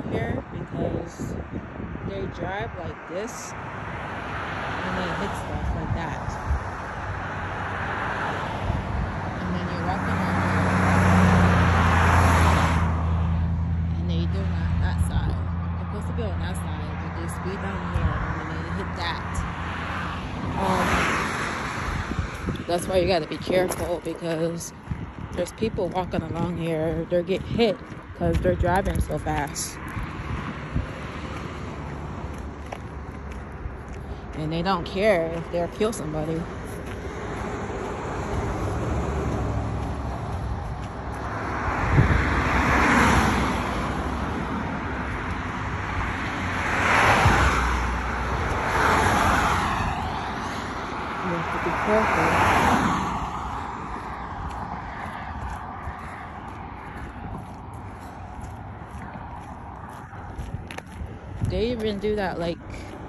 here because they drive like this and they hit stuff like that. And then you're walking on and they do not that side. They're supposed to be on that side, but they speed down here and then they hit that. That's why you gotta be careful because there's people walking along here. They get hit because they're driving so fast. And they don't care if they'll kill somebody. You have to be careful. They even do that like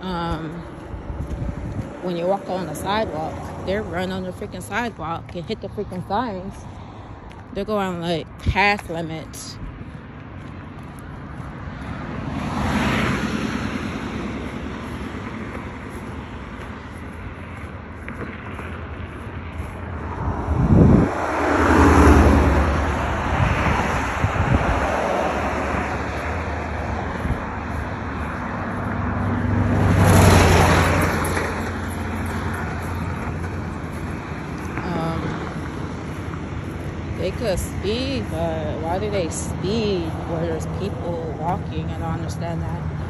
when you walk on the sidewalk. They run on the freaking sidewalk and hit the freaking signs. They're going like half limits. They could speed, but why do they speed where there's people walking? I don't understand that.